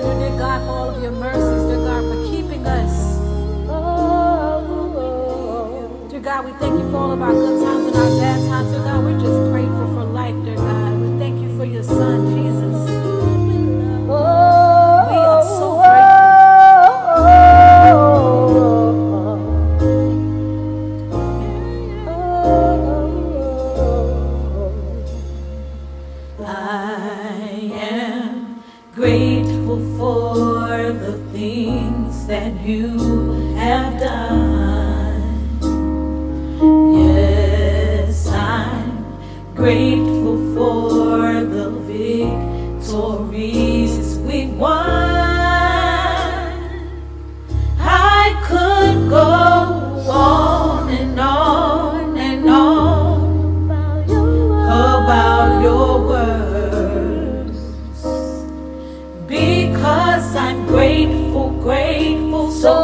you, dear God, for all of your mercies, dear God, for keeping us. Dear God, we thank you for all of our good times and our bad times. Dear God, we're just grateful for life, dear God. We thank you for your son, Jesus. We are so grateful. Grateful for the things that you have done. Yes, I'm grateful for the victories we've won. I could go on and on and on about your word, because I'm grateful, grateful, so